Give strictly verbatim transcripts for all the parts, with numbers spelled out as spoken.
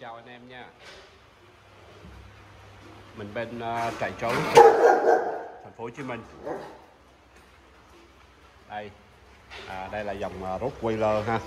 chào anh em nha. Mình bên uh, trại chó thành phố Hồ Chí Minh. Đây, à, đây là dòng uh, Rottweiler ha.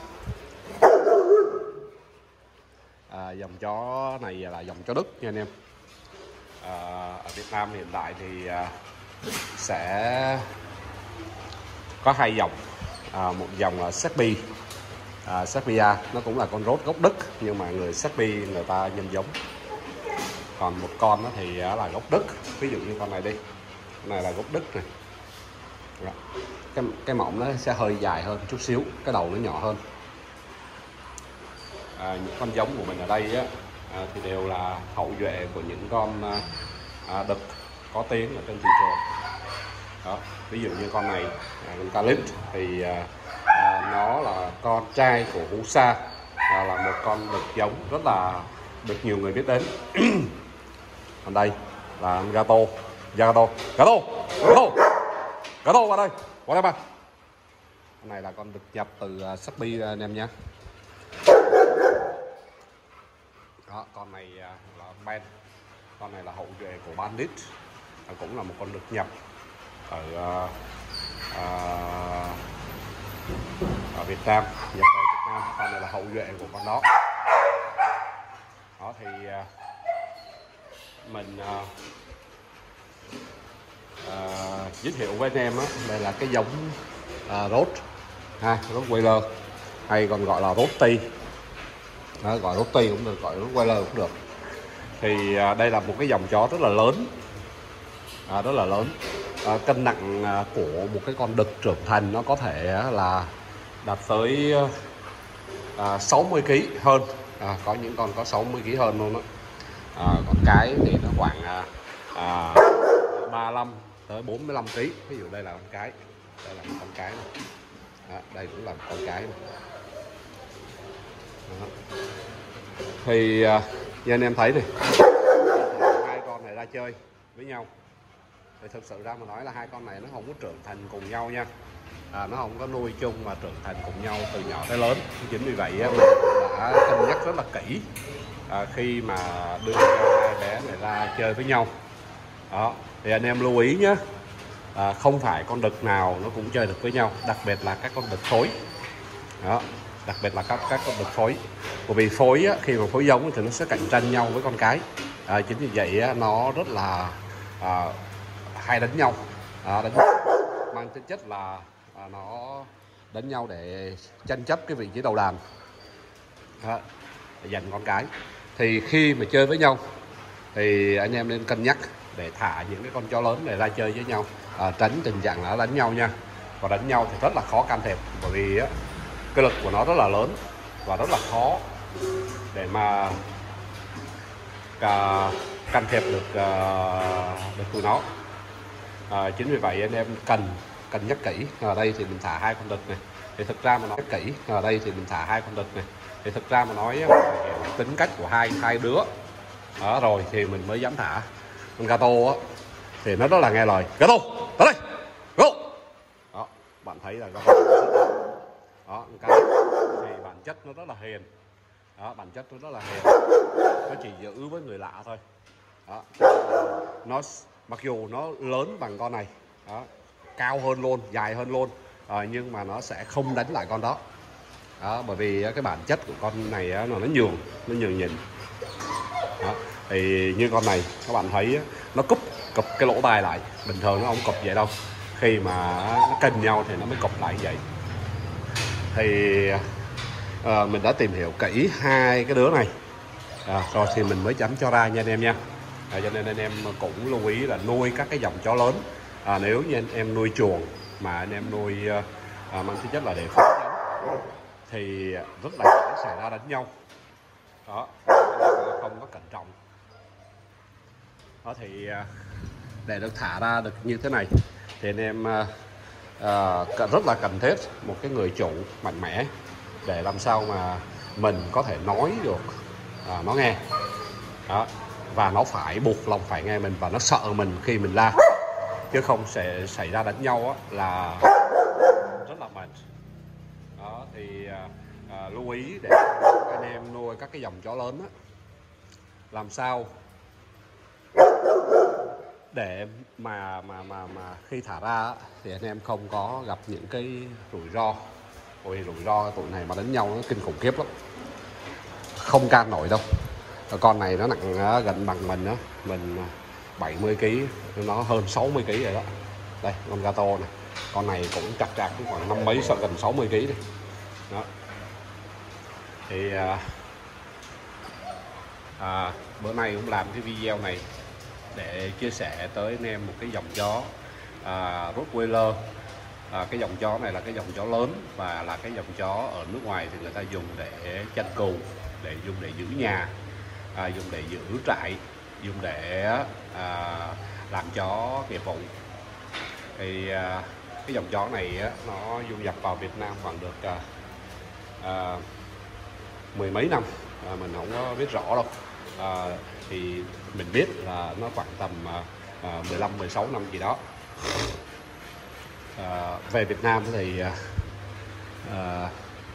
À, dòng chó này là dòng chó Đức nha anh em. À, ở Việt Nam hiện tại thì uh, sẽ có hai dòng, à, một dòng là Serbia. À, Serbia nó cũng là con rốt gốc Đức, nhưng mà người Serbia người ta nhân giống. Còn một con nó thì là gốc Đức, ví dụ như con này đi, con này là gốc Đức này. Đó. Cái, cái mỏng nó sẽ hơi dài hơn chút xíu, cái đầu nó nhỏ hơn. À, những con giống của mình ở đây á, à, thì đều là hậu duệ của những con à, đực có tiếng ở trên thị trường. Đó. Ví dụ như con này, à, con Calip thì à, à, nó là con trai của Husa, à, là một con đực giống rất là được nhiều người biết đến. Còn đây là Gato, Gato, Gato, Gato, Gato vào đây, qua đây ba. Con này là con đực nhập từ uh, Serbia anh em nhé. Đó, con này uh, là Ben, con này là hậu duệ của Bandit, à, cũng là một con đực nhập ở uh, uh, ở Việt Nam, nhập về Việt Nam. Con này là hậu duệ của con đó. Đó thì uh, mình uh, uh, giới thiệu với anh em đó, đây là cái giống uh, rốt ha, Rottweiler hay còn gọi là Rotti, đó, gọi Rotti cũng được, gọi Rottweiler cũng được. Thì uh, đây là một cái dòng chó rất là lớn, uh, rất là lớn. Uh, cân nặng uh, của một cái con đực trưởng thành nó có thể uh, là đạt tới uh, sáu mươi ki lô gam hơn, uh, có những con có sáu mươi ki lô gam hơn luôn đó. À, còn cái thì nó khoảng à, à, ba mươi lăm tới bốn mươi lăm ki lô gam. Ví dụ đây là con cái, đây là một con cái này. À, đây cũng là một con cái này. Đó. Thì à, như anh em thấy này, hai con này ra chơi với nhau thì thực sự ra mà nói là hai con này nó không có trưởng thành cùng nhau nha. À, nó không có nuôi chung mà trưởng thành cùng nhau từ nhỏ tới lớn. Chính vì vậy mình đã cân nhắc rất là kỹ à, khi mà đưa hai bé này ra chơi với nhau. Đó, thì anh em lưu ý nhé, à, không phải con đực nào nó cũng chơi được với nhau, đặc biệt là các con đực phối. Đó, đặc biệt là các các con đực phối, bởi vì phối á, khi mà phối giống thì nó sẽ cạnh tranh nhau với con cái. À, chính vì vậy á, nó rất là à, hay đánh nhau, à, đánh mang tính chất là à, nó đánh nhau để tranh chấp cái vị trí đầu đàn. Đó, để giành con cái. Thì khi mà chơi với nhau thì anh em nên cân nhắc để thả những cái con chó lớn này ra chơi với nhau, à, tránh tình trạng là đánh nhau nha. Và đánh nhau thì rất là khó can thiệp, bởi vì á, cái lực của nó rất là lớn và rất là khó để mà cả, can thiệp được uh, được tụi nó. À, chính vì vậy anh em cần cân nhắc kỹ. Ở đây thì mình thả hai con đực này, thì thực ra mà nói kỹ. Ở đây thì mình thả hai con đực này, thì thực ra mà nói tính cách của hai hai đứa đó rồi thì mình mới dám thả. Con Gato á thì nó rất là nghe lời. Gato tới đây, go. Đó, bạn thấy là Gato đó, cái thì bản chất nó rất là hiền. Đó, bản chất nó rất là hiền, nó chỉ giữ với người lạ thôi. Đó, nó mặc dù nó lớn bằng con này, đó, cao hơn luôn, dài hơn luôn, à, nhưng mà nó sẽ không đánh lại con đó. Đó, bởi vì cái bản chất của con này nó nó nhường, nó nhường nhịn. Đó, thì như con này các bạn thấy nó cúp cụp cái lỗ tai lại, bình thường nó không cụp vậy đâu, khi mà nó kình nhau thì nó mới cụp lại như vậy. Thì à, mình đã tìm hiểu kỹ hai cái đứa này, à, rồi thì mình mới chấm cho ra nha anh em nha. À, cho nên anh em cũng lưu ý là nuôi các cái dòng chó lớn, à, nếu như anh em nuôi chuồng mà anh em nuôi à, mang tính chất là để phối giống thì rất là dễ xảy ra đánh nhau. Đó, không có cẩn trọng. Đó thì để được thả ra được như thế này thì anh em à, rất là cần thiết một cái người chủ mạnh mẽ để làm sao mà mình có thể nói được à, nó nghe. Đó, và nó phải buộc lòng phải nghe mình và nó sợ mình khi mình la, chứ không sẽ xảy ra đánh nhau á, là rất là mệt. Đó thì à, à, lưu ý để anh em nuôi các cái dòng chó lớn á, làm sao để mà mà mà mà khi thả ra thì anh em không có gặp những cái rủi ro. Ôi rủi ro tụi này mà đánh nhau nó kinh khủng khiếp lắm, không can nổi đâu. Con này nó nặng gần bằng mình đó, mình bảy mươi ki lô gam, nó hơn sáu mươi ki lô gam rồi đó. Đây con gato này, con này cũng chặt chặt cũng khoảng năm mấy, sợ gần sáu mươi ki lô gam đi đó. Thì à, à, bữa nay cũng làm cái video này để chia sẻ tới anh em một cái dòng chó à, Rottweiler. À, cái dòng chó này là cái dòng chó lớn và là cái dòng chó ở nước ngoài thì người ta dùng để chăn cừu, để dùng để giữ nhà, à, dùng để giữ trại, dùng để à, làm chó nghiệp vụ. Thì à, cái dòng chó này á, nó du nhập vào Việt Nam khoảng được à, à, mười mấy năm, à, mình không có biết rõ đâu. À, thì mình biết là nó khoảng tầm à, mười lăm mười sáu năm gì đó. À, về Việt Nam thì à,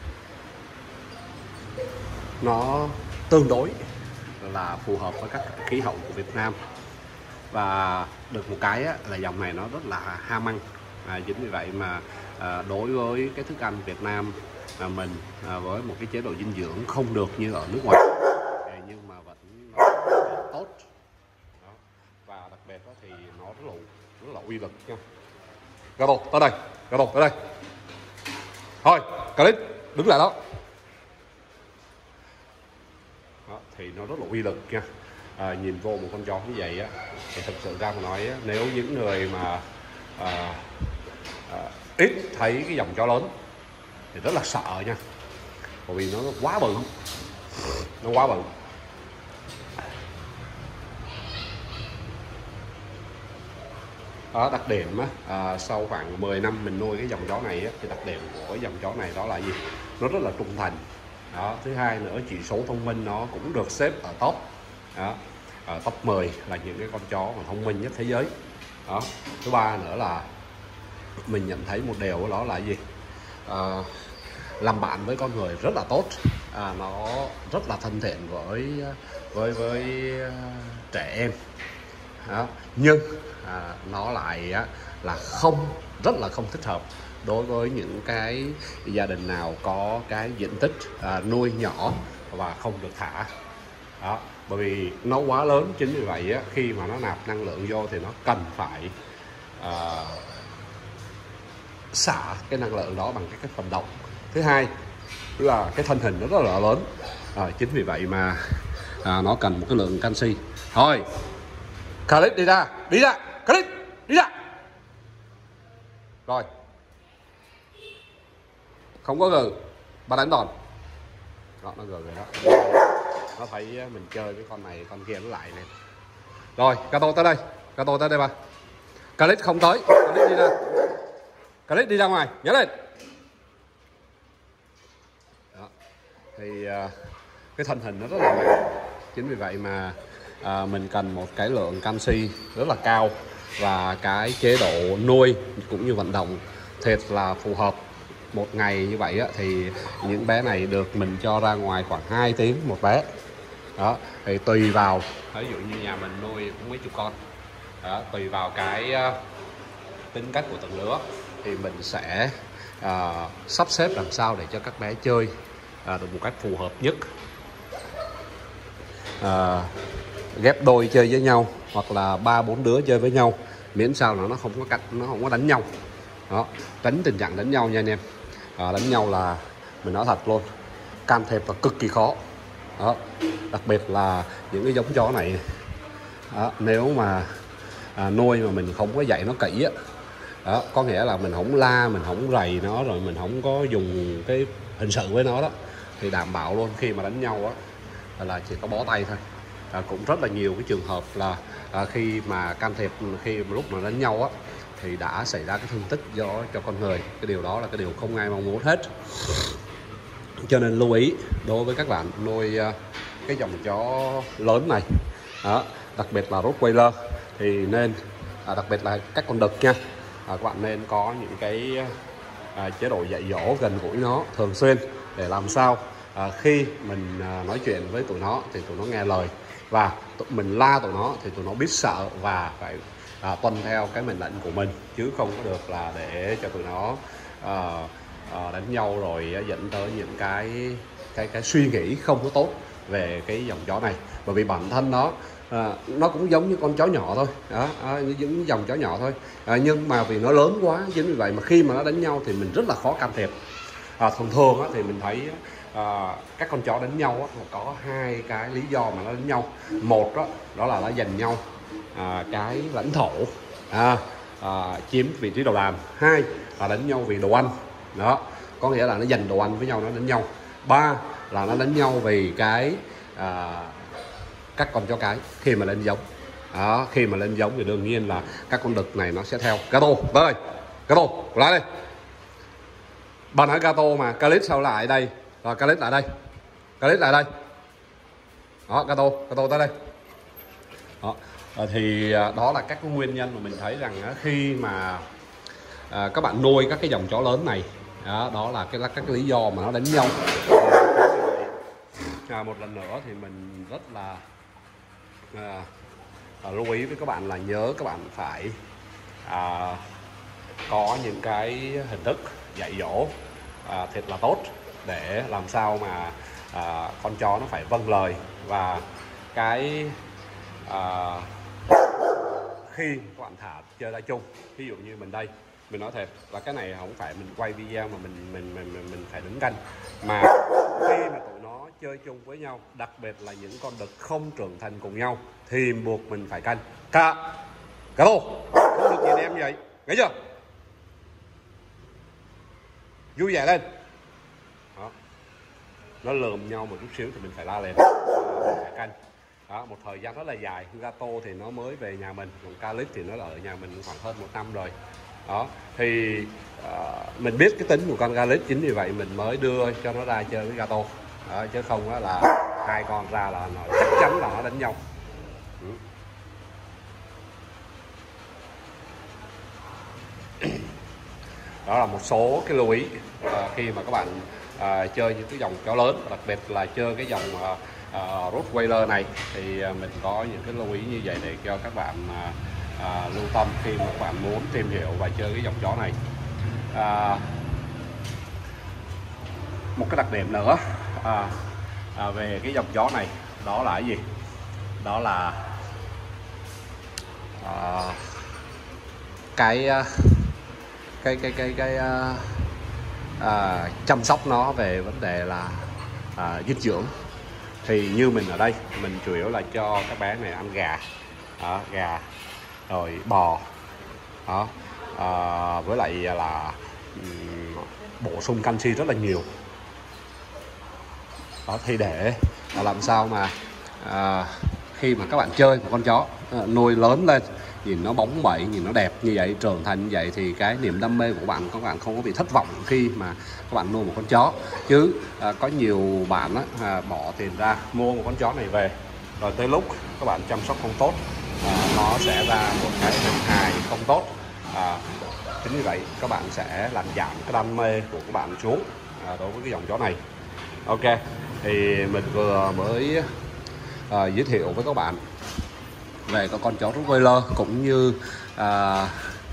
nó tương đối là phù hợp với các khí hậu của Việt Nam, và được một cái á, là dòng này nó rất là ham ăn. À, chính vì vậy mà à, đối với cái thức ăn Việt Nam à, mình à, với một cái chế độ dinh dưỡng không được như ở nước ngoài, à, nhưng mà vẫn nó tốt đó. Và đặc biệt đó thì nó rất là rất là uy lực nha. Gato tới đây, Gato tới đây. Thôi, Clip đứng lại đó. Đó, thì nó rất là uy lực nha. À, nhìn vô một con chó như vậy á, thì thật sự ra mà nói á, nếu những người mà à, à, ít thấy cái dòng chó lớn thì rất là sợ nha, bởi vì nó quá bự, nó quá bự. Đó, đặc điểm á, à, sau khoảng mười năm mình nuôi cái dòng chó này á, thì đặc điểm của cái dòng chó này đó là gì? Nó rất là trung thành. Đó, thứ hai nữa chỉ số thông minh nó cũng được xếp ở top. Đó, ở top mười là những cái con chó mà thông minh nhất thế giới. Đó, thứ ba nữa là mình nhận thấy một điều đó là gì? À, làm bạn với con người rất là tốt. À, nó rất là thân thiện với với với trẻ em. Đó, nhưng à, nó lại á, là không rất là không thích hợp đối với những cái gia đình nào có cái diện tích à, nuôi nhỏ và không được thả. Đó, bởi vì nó quá lớn, chính vì vậy á, khi mà nó nạp năng lượng vô thì nó cần phải à, xả cái năng lượng đó bằng cái, cái vận động. Thứ hai là cái thân hình nó rất là lớn, à, chính vì vậy mà à, nó cần một cái lượng canxi. Thôi Clip đi ra, đi ra, Clip đi ra. Rồi, không có gừ, bà đánh đòn. Đó, nó gừ rồi đó. Nó thấy mình chơi với con này, con kia nó lại này. Rồi, Gato tới đây, Gato tới đây bà. Clip không tới, Clip đi ra. Clip đi ra ngoài, nhớ lên. Đó. Thì uh, cái thân hình nó rất là mạnh, chính vì vậy mà à, mình cần một cái lượng canxi rất là cao, và cái chế độ nuôi cũng như vận động thiệt là phù hợp. Một ngày như vậy á, thì những bé này được mình cho ra ngoài khoảng hai tiếng một bé. Đó, thì tùy vào, ví dụ như nhà mình nuôi cũng mấy chục con. Đó, tùy vào cái uh, tính cách của từng lứa thì mình sẽ uh, sắp xếp làm sao để cho các bé chơi uh, được một cách phù hợp nhất. Uh, ghép đôi chơi với nhau hoặc là ba bốn đứa chơi với nhau, miễn sao là nó không có cách, nó không có đánh nhau. Đó, tránh tình trạng đánh nhau nha anh em. À, đánh nhau là mình nói thật luôn, can thiệp là cực kỳ khó. Đó, đặc biệt là những cái giống chó này. Đó, nếu mà à, nuôi mà mình không có dạy nó kỹ á, đó, có nghĩa là mình không la, mình không rầy nó, rồi mình không có dùng cái hình sự với nó đó, thì đảm bảo luôn khi mà đánh nhau á là chỉ có bó tay thôi. À, cũng rất là nhiều cái trường hợp là à, khi mà can thiệp, khi mà lúc mà đánh nhau á thì đã xảy ra cái thương tích do cho con người. Cái điều đó là cái điều không ai mong muốn hết. Cho nên lưu ý đối với các bạn nuôi uh, cái dòng chó lớn này, đó, đặc biệt là Rottweiler thì nên à, đặc biệt là các con đực nha, à, các bạn nên có những cái à, chế độ dạy dỗ gần gũi nó thường xuyên, để làm sao à, khi mình à, nói chuyện với tụi nó thì tụi nó nghe lời. và tụi mình la tụi nó thì tụi nó biết sợ và phải à, tuân theo cái mệnh lệnh của mình, chứ không có được là để cho tụi nó à, à, đánh nhau rồi dẫn tới những cái cái cái suy nghĩ không có tốt về cái dòng chó này. Bởi vì bản thân nó à, nó cũng giống như con chó nhỏ thôi đó, à, những dòng chó nhỏ thôi, à, nhưng mà vì nó lớn quá, chính vì vậy mà khi mà nó đánh nhau thì mình rất là khó can thiệp. À, thường thường á, thì mình thấy à, các con chó đánh nhau á, có hai cái lý do mà nó đánh nhau. Một đó, đó là nó giành nhau à, cái lãnh thổ, à, à, chiếm vị trí đầu đàn. Hai là đánh nhau vì đồ ăn, đó có nghĩa là nó giành đồ ăn với nhau, nó đánh nhau. Ba là nó đánh nhau vì cái à, các con chó cái khi mà lên giống. Đó, khi mà lên giống thì đương nhiên là các con đực này nó sẽ theo. Gato tới đây, Gato lại đây. Bạn hỏi Gato mà, Khalid sao lại đây? Rồi Khalid lại đây, Khalid lại đây. Đó, Gato, Gato tới đây. Đó. Thì đó là các cái nguyên nhân mà mình thấy rằng khi mà à, các bạn nuôi các cái dòng chó lớn này, đó, đó là cái các cái lý do mà nó đánh nhau. À, một lần nữa thì mình rất là à, à, lưu ý với các bạn là nhớ các bạn phải à, có những cái hình thức dạy dỗ à, thật là tốt để làm sao mà à, con chó nó phải vâng lời. Và cái à, khi các bạn thả chơi ra chung, ví dụ như mình đây, mình nói thật là cái này không phải mình quay video mà mình mình mình mình, mình phải đứng canh, mà khi mà tụi nó chơi chung với nhau, đặc biệt là những con đực không trưởng thành cùng nhau, thì buộc mình phải canh. Cả cả lô không được nhìn em như vậy, nghe chưa? Vui vẻ lên. Đó. Nó lườm nhau một chút xíu thì mình phải la lên, mình phải canh. Đó, một thời gian rất là dài. Gato thì nó mới về nhà mình, còn Khalid thì nó ở nhà mình khoảng hơn một năm rồi. Đó, thì uh, mình biết cái tính của con Khalid, chính vì vậy mình mới đưa cho nó ra chơi với Gato. Đó, chứ không á là hai con ra là nó chắc chắn là nó đánh nhau. Ừ. Đó là một số cái lưu ý uh, khi mà các bạn uh, chơi những cái dòng chó lớn, đặc biệt là chơi cái dòng uh, uh, Rottweiler này, thì uh, mình có những cái lưu ý như vậy để cho các bạn uh, uh, lưu tâm khi mà các bạn muốn tìm hiểu và chơi cái dòng chó này. Uh, một cái đặc điểm nữa à, à, về cái dòng chó này, đó là cái gì? Đó là à, cái cái cái cái cái à, chăm sóc nó về vấn đề là à, dinh dưỡng. Thì như mình ở đây, mình chủ yếu là cho các bé này ăn gà, à, gà rồi bò, đó, à, với lại là um, bổ sung canxi rất là nhiều. Đó, thì để làm sao mà à, khi mà các bạn chơi một con chó à, nuôi lớn lên, nhìn nó bóng bẩy, nhìn nó đẹp như vậy, trưởng thành như vậy, thì cái niềm đam mê của bạn, các bạn không có bị thất vọng khi mà các bạn nuôi một con chó. Chứ à, có nhiều bạn á, à, bỏ tiền ra mua một con chó này về, rồi tới lúc các bạn chăm sóc không tốt, à, nó sẽ ra một cái hình hài không tốt. à, chính vì vậy các bạn sẽ làm giảm cái đam mê của các bạn xuống à, đối với cái dòng chó này. Ok, thì mình vừa mới uh, giới thiệu với các bạn về con chó Rottweiler, cũng như uh,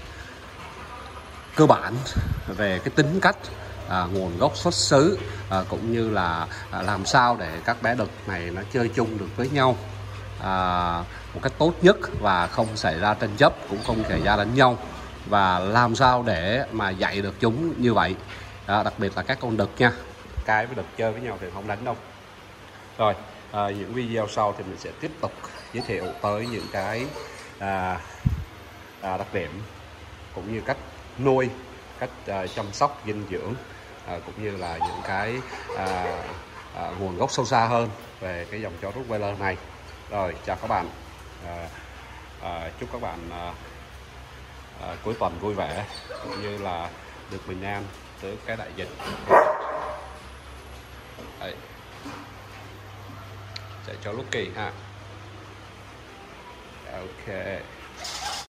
cơ bản về cái tính cách, uh, nguồn gốc xuất xứ, uh, cũng như là uh, làm sao để các bé đực này nó chơi chung được với nhau uh, một cách tốt nhất và không xảy ra tranh chấp, cũng không xảy ra đánh nhau, và làm sao để mà dạy được chúng như vậy. uh, đặc biệt là các con đực nha, cái với đực chơi với nhau thì không đánh đâu. Rồi à, những video sau thì mình sẽ tiếp tục giới thiệu tới những cái à, à, đặc điểm, cũng như cách nuôi, cách à, chăm sóc dinh dưỡng, à, cũng như là những cái à, à, nguồn gốc sâu xa hơn về cái dòng chó Rottweiler này. Rồi, chào các bạn, à, à, chúc các bạn à, à, cuối tuần vui vẻ, cũng như là được bình an trước cái đại dịch. Đây. Chạy cho Lucky ha. Ok.